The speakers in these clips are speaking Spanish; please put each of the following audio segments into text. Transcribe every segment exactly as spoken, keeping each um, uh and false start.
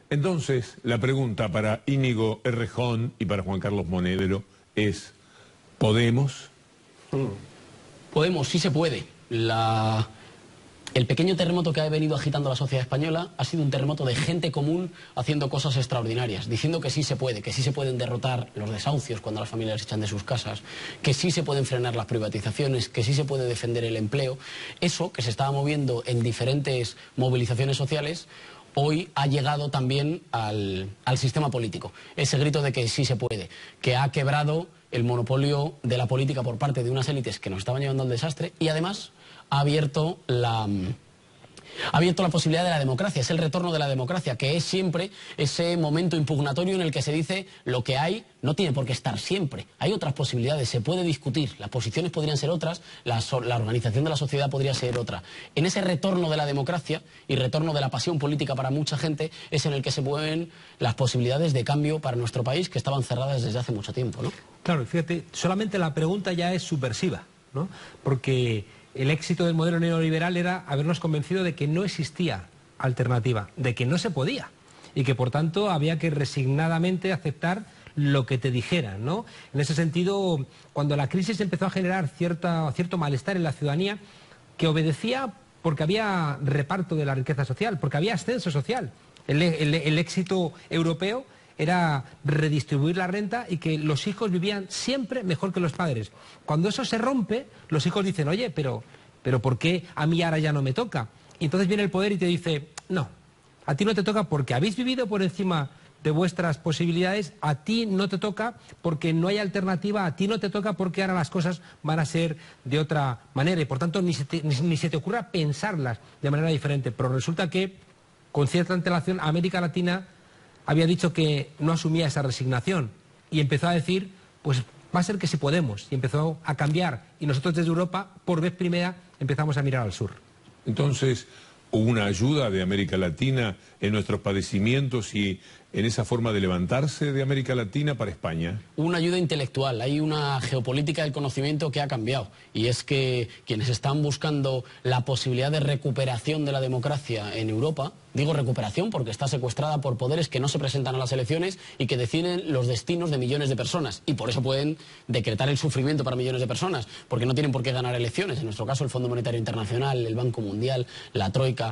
Entonces, la pregunta para Íñigo Errejón y para Juan Carlos Monedero es, ¿podemos? Podemos, sí se puede. La... El pequeño terremoto que ha venido agitando la sociedad española ha sido un terremoto de gente común haciendo cosas extraordinarias, diciendo que sí se puede, que sí se pueden derrotar los desahucios cuando las familias se echan de sus casas, que sí se pueden frenar las privatizaciones, que sí se puede defender el empleo. Eso, que se estaba moviendo en diferentes movilizaciones sociales, hoy ha llegado también al, al sistema político. Ese grito de que sí se puede, que ha quebrado el monopolio de la política por parte de unas élites que nos estaban llevando al desastre y además ha abierto la... ha abierto la posibilidad de la democracia, es el retorno de la democracia, que es siempre ese momento impugnatorio en el que se dice lo que hay no tiene por qué estar siempre. Hay otras posibilidades, se puede discutir, las posiciones podrían ser otras, la, la organización de la sociedad podría ser otra. En ese retorno de la democracia y retorno de la pasión política para mucha gente es en el que se mueven las posibilidades de cambio para nuestro país que estaban cerradas desde hace mucho tiempo, ¿no? Claro, fíjate, solamente la pregunta ya es subversiva, ¿no? Porque el éxito del modelo neoliberal era habernos convencido de que no existía alternativa, de que no se podía y que por tanto había que resignadamente aceptar lo que te dijeran, ¿no? En ese sentido, cuando la crisis empezó a generar cierta, cierto malestar en la ciudadanía, que obedecía porque había reparto de la riqueza social, porque había ascenso social. El, el, el éxito europeo era redistribuir la renta y que los hijos vivían siempre mejor que los padres. Cuando eso se rompe, los hijos dicen, oye, pero, pero ¿por qué a mí ahora ya no me toca? Y entonces viene el poder y te dice, no, a ti no te toca porque habéis vivido por encima de vuestras posibilidades, a ti no te toca porque no hay alternativa, a ti no te toca porque ahora las cosas van a ser de otra manera y por tanto ni se te, ni, ni se te ocurra pensarlas de manera diferente. Pero resulta que con cierta antelación América Latina había dicho que no asumía esa resignación y empezó a decir, pues va a ser que sí podemos, y empezó a cambiar. Y nosotros desde Europa, por vez primera, empezamos a mirar al sur. Entonces, ¿hubo una ayuda de América Latina en nuestros padecimientos y en esa forma de levantarse de América Latina para España? Una ayuda intelectual, hay una geopolítica del conocimiento que ha cambiado y es que quienes están buscando la posibilidad de recuperación de la democracia en Europa, digo recuperación porque está secuestrada por poderes que no se presentan a las elecciones y que deciden los destinos de millones de personas y por eso pueden decretar el sufrimiento para millones de personas, porque no tienen por qué ganar elecciones, en nuestro caso el Fondo Monetario Internacional, el Banco Mundial, la Troika.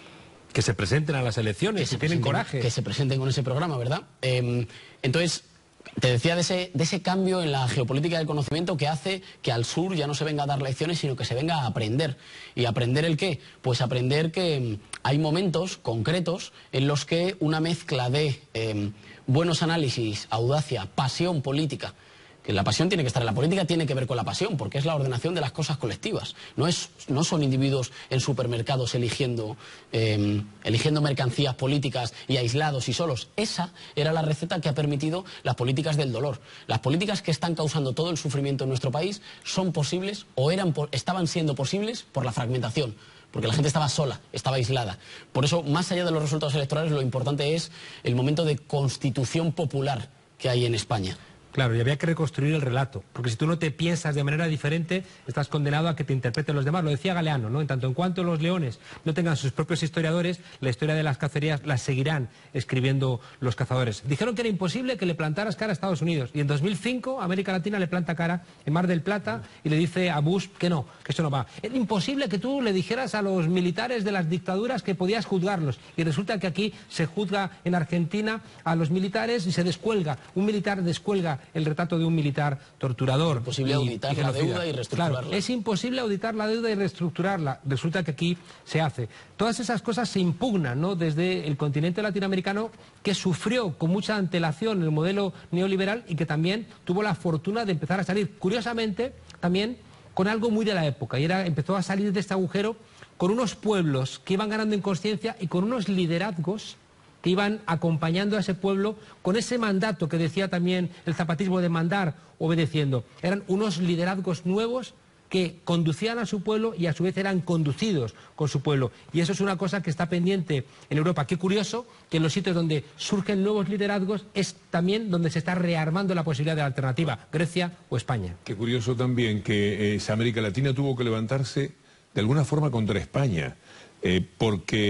Que se presenten a las elecciones, que, que tienen coraje. Que se presenten con ese programa, ¿verdad? Eh, entonces, te decía de ese, de ese cambio en la geopolítica del conocimiento que hace que al sur ya no se venga a dar lecciones, sino que se venga a aprender. ¿Y aprender el qué? Pues aprender que hay momentos concretos en los que una mezcla de eh, buenos análisis, audacia, pasión política. La pasión tiene que estar en la política, tiene que ver con la pasión, porque es la ordenación de las cosas colectivas. No, es, no son individuos en supermercados eligiendo, eh, eligiendo mercancías políticas y aislados y solos. Esa era la receta que ha permitido las políticas del dolor. Las políticas que están causando todo el sufrimiento en nuestro país son posibles o eran, estaban siendo posibles por la fragmentación. Porque la gente estaba sola, estaba aislada. Por eso, más allá de los resultados electorales, lo importante es el momento de constitución popular que hay en España. Claro, y había que reconstruir el relato, porque si tú no te piensas de manera diferente, estás condenado a que te interpreten los demás. Lo decía Galeano, ¿no? En tanto en cuanto los leones no tengan sus propios historiadores, la historia de las cacerías la seguirán escribiendo los cazadores. Dijeron que era imposible que le plantaras cara a Estados Unidos, y en dos mil cinco América Latina le planta cara en Mar del Plata y le dice a Bush que no, que eso no va. Era imposible que tú le dijeras a los militares de las dictaduras que podías juzgarlos, y resulta que aquí se juzga en Argentina a los militares y se descuelga, un militar descuelga el retrato de un militar torturador. Es imposible auditar la deuda y reestructurarla. Claro, es imposible auditar la deuda y reestructurarla. Resulta que aquí se hace. Todas esas cosas se impugnan, ¿no? Desde el continente latinoamericano, que sufrió con mucha antelación el modelo neoliberal y que también tuvo la fortuna de empezar a salir, curiosamente, también con algo muy de la época. Y era, empezó a salir de este agujero con unos pueblos que iban ganando en conciencia y con unos liderazgos que iban acompañando a ese pueblo con ese mandato que decía también el zapatismo de mandar obedeciendo. Eran unos liderazgos nuevos que conducían a su pueblo y a su vez eran conducidos con su pueblo. Y eso es una cosa que está pendiente en Europa. Qué curioso que en los sitios donde surgen nuevos liderazgos es también donde se está rearmando la posibilidad de la alternativa, Grecia o España. Qué curioso también que esa América Latina tuvo que levantarse de alguna forma contra España, eh, porque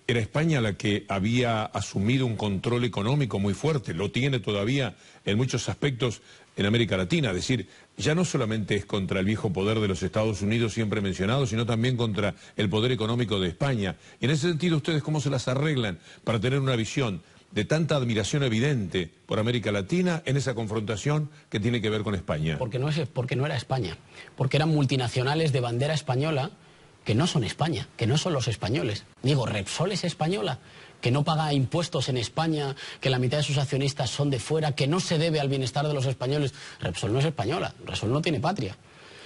era España la que había asumido un control económico muy fuerte, lo tiene todavía en muchos aspectos en América Latina, es decir, ya no solamente es contra el viejo poder de los Estados Unidos siempre mencionado, sino también contra el poder económico de España. Y en ese sentido, ¿ustedes cómo se las arreglan para tener una visión de tanta admiración evidente por América Latina en esa confrontación que tiene que ver con España? Porque no, es, porque no era España, porque eran multinacionales de bandera española que no son España, que no son los españoles. Digo, Repsol es española, que no paga impuestos en España, que la mitad de sus accionistas son de fuera, que no se debe al bienestar de los españoles. Repsol no es española, Repsol no tiene patria.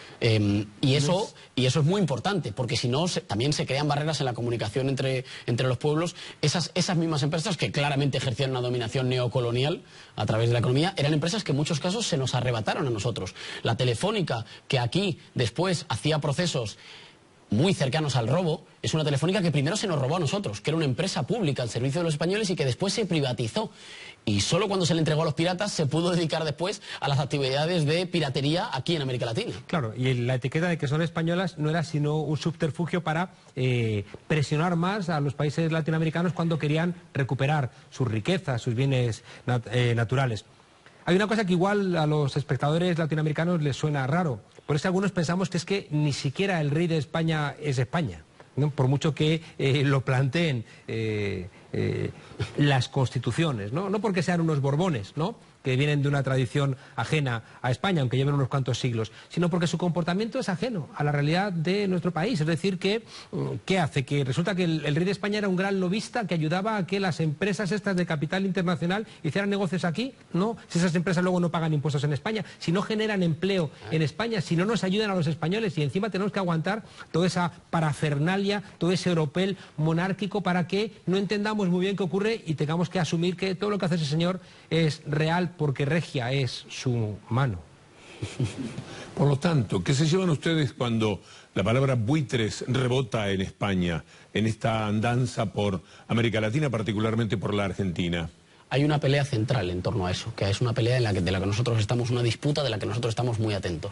Eh, y, eso, y eso es muy importante, porque si no, se, también se crean barreras en la comunicación entre, entre los pueblos. Esas, esas mismas empresas que claramente ejercían una dominación neocolonial a través de la economía, eran empresas que en muchos casos se nos arrebataron a nosotros. La Telefónica, que aquí después hacía procesos muy cercanos al robo, es una Telefónica que primero se nos robó a nosotros, que era una empresa pública al servicio de los españoles y que después se privatizó. Y solo cuando se le entregó a los piratas se pudo dedicar después a las actividades de piratería aquí en América Latina. Claro, y la etiqueta de que son españolas no era sino un subterfugio para eh, presionar más a los países latinoamericanos cuando querían recuperar sus riquezas, sus bienes nat eh, naturales. Hay una cosa que igual a los espectadores latinoamericanos les suena raro. Por eso algunos pensamos que es que ni siquiera el rey de España es España, ¿no? Por mucho que eh, lo planteen eh, eh, las constituciones, ¿no? No porque sean unos borbones, ¿no?, que vienen de una tradición ajena a España, aunque lleven unos cuantos siglos, sino porque su comportamiento es ajeno a la realidad de nuestro país. Es decir, que ¿qué hace? Que resulta que el, el rey de España era un gran lobista que ayudaba a que las empresas estas de capital internacional hicieran negocios aquí, ¿no? Si esas empresas luego no pagan impuestos en España, si no generan empleo en España, si no nos ayudan a los españoles, y encima tenemos que aguantar toda esa parafernalia, todo ese oropel monárquico para que no entendamos muy bien qué ocurre y tengamos que asumir que todo lo que hace ese señor es real porque regia es su mano. Por lo tanto, ¿qué se llevan ustedes cuando la palabra buitres rebota en España, en esta andanza por América Latina, particularmente por la Argentina? Hay una pelea central en torno a eso, que es una pelea en la que, de la que nosotros estamos, una disputa de la que nosotros estamos muy atentos.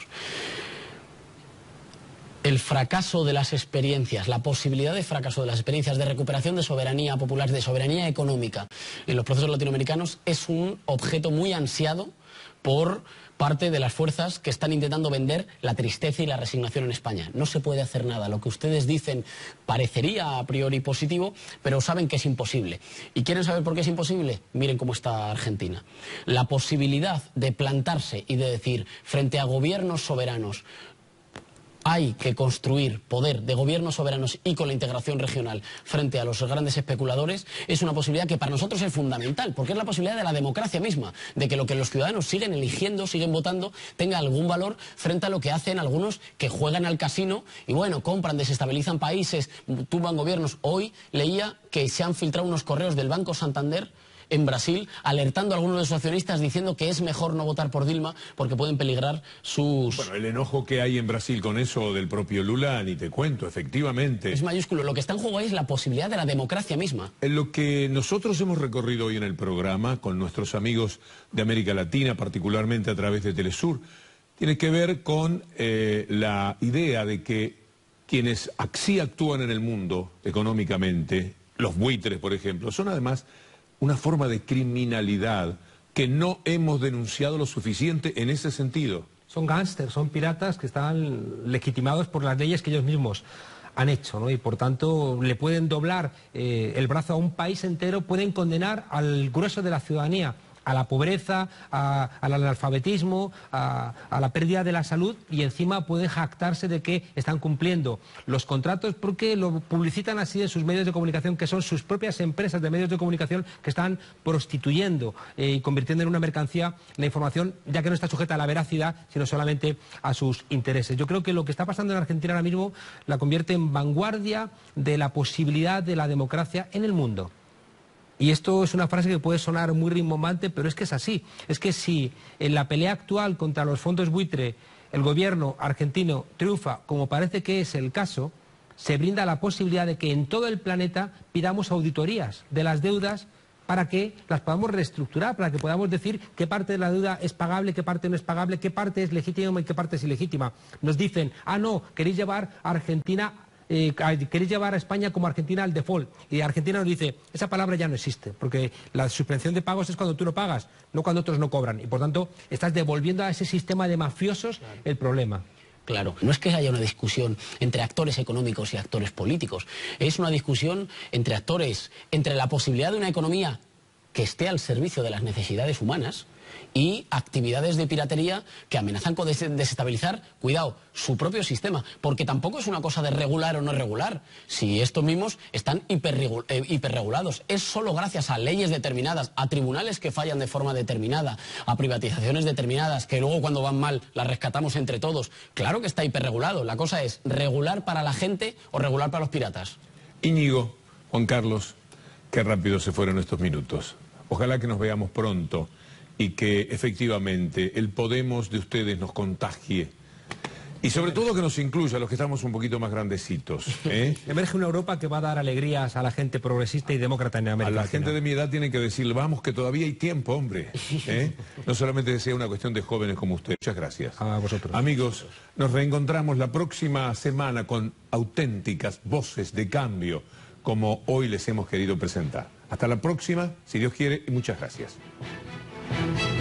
El fracaso de las experiencias, la posibilidad de fracaso de las experiencias de recuperación de soberanía popular, de soberanía económica en los procesos latinoamericanos es un objeto muy ansiado por parte de las fuerzas que están intentando vender la tristeza y la resignación en España. No se puede hacer nada. Lo que ustedes dicen parecería a priori positivo, pero saben que es imposible. ¿Y quieren saber por qué es imposible? Miren cómo está Argentina. La posibilidad de plantarse y de decir frente a gobiernos soberanos: hay que construir poder de gobiernos soberanos y con la integración regional frente a los grandes especuladores, es una posibilidad que para nosotros es fundamental, porque es la posibilidad de la democracia misma, de que lo que los ciudadanos siguen eligiendo, siguen votando, tenga algún valor frente a lo que hacen algunos que juegan al casino y bueno, compran, desestabilizan países, tumban gobiernos. Hoy leía que se han filtrado unos correos del Banco Santander en Brasil, alertando a algunos de sus accionistas diciendo que es mejor no votar por Dilma porque pueden peligrar sus... Bueno, el enojo que hay en Brasil con eso del propio Lula, ni te cuento, efectivamente. Es mayúsculo. Lo que está en juego ahí es la posibilidad de la democracia misma. En lo que nosotros hemos recorrido hoy en el programa, con nuestros amigos de América Latina, particularmente a través de Telesur, tiene que ver con eh, la idea de que quienes así actúan en el mundo económicamente, los buitres, por ejemplo, son además una forma de criminalidad que no hemos denunciado lo suficiente en ese sentido. Son gángsters, son piratas que están legitimados por las leyes que ellos mismos han hecho, ¿no? Y por tanto le pueden doblar eh, el brazo a un país entero, pueden condenar al grueso de la ciudadanía a la pobreza, a, al analfabetismo, a, a la pérdida de la salud, y encima pueden jactarse de que están cumpliendo los contratos porque lo publicitan así en sus medios de comunicación, que son sus propias empresas de medios de comunicación que están prostituyendo eh, y convirtiendo en una mercancía la información, ya que no está sujeta a la veracidad, sino solamente a sus intereses. Yo creo que lo que está pasando en Argentina ahora mismo la convierte en vanguardia de la posibilidad de la democracia en el mundo. Y esto es una frase que puede sonar muy rimbombante, pero es que es así. Es que si en la pelea actual contra los fondos buitre el gobierno argentino triunfa, como parece que es el caso, se brinda la posibilidad de que en todo el planeta pidamos auditorías de las deudas para que las podamos reestructurar, para que podamos decir qué parte de la deuda es pagable, qué parte no es pagable, qué parte es legítima y qué parte es ilegítima. Nos dicen, ah, no, queréis llevar a Argentina eh, queréis llevar a España como Argentina al default. Y Argentina nos dice, esa palabra ya no existe, porque la suspensión de pagos es cuando tú no pagas, no cuando otros no cobran. Y por tanto, estás devolviendo a ese sistema de mafiosos el problema. Claro, no es que haya una discusión entre actores económicos y actores políticos, es una discusión entre actores, entre la posibilidad de una economía que esté al servicio de las necesidades humanas y actividades de piratería que amenazan con des desestabilizar, cuidado, su propio sistema, porque tampoco es una cosa de regular o no regular, si estos mismos están hiperregul eh, hiperregulados, es solo gracias a leyes determinadas, a tribunales que fallan de forma determinada, a privatizaciones determinadas, que luego cuando van mal las rescatamos entre todos, claro que está hiperregulado, la cosa es regular para la gente o regular para los piratas. Íñigo, Juan Carlos, qué rápido se fueron estos minutos, ojalá que nos veamos pronto y que efectivamente el Podemos de ustedes nos contagie. Y sobre todo que nos incluya a los que estamos un poquito más grandecitos. ¿eh? Emerge una Europa que va a dar alegrías a la gente progresista y demócrata en América A la Latina. gente de mi edad tiene que decir, vamos, que todavía hay tiempo, hombre. ¿eh? No solamente sea una cuestión de jóvenes como usted. Muchas gracias. A vosotros. Amigos, nos reencontramos la próxima semana con auténticas voces de cambio, como hoy les hemos querido presentar. Hasta la próxima, si Dios quiere, y muchas gracias.